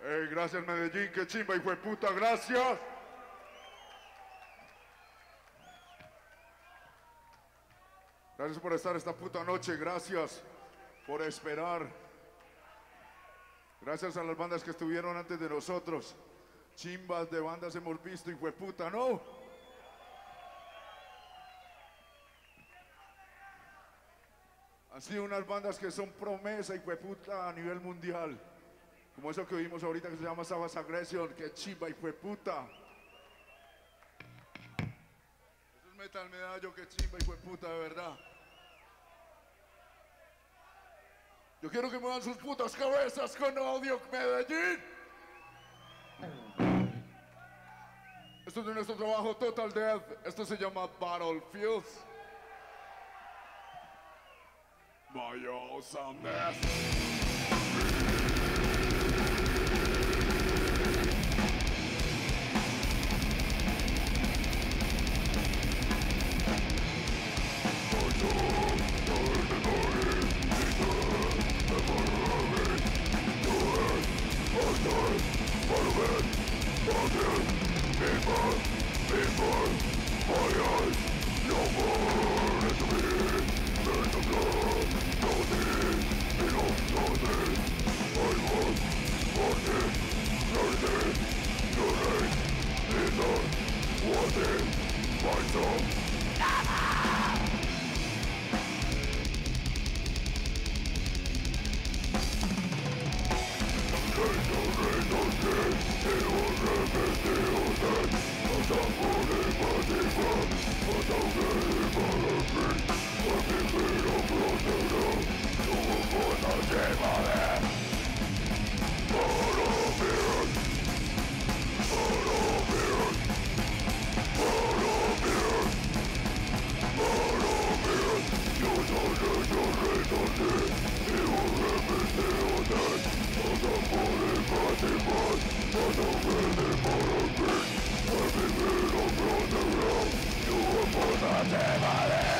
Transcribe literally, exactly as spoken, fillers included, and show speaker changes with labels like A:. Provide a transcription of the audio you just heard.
A: Hey, gracias Medellín, qué chimba, hijo de puta, gracias. Gracias por estar esta puta noche, gracias por esperar. Gracias a las bandas que estuvieron antes de nosotros. Chimbas de bandas hemos visto, hijo de puta, ¿no? Han sido unas bandas que son promesa, hijo de puta, a nivel mundial. Como eso que vimos ahorita que se llama Savage Aggression, que chimba, hijo de puta. Eso es Metal Medallo, que chimba, hijo de puta, de verdad. Yo quiero que muevan sus putas cabezas con Audio Medellín. Esto es de nuestro trabajo Total Death. Esto se llama Battlefields. My awesomeness.
B: Demon!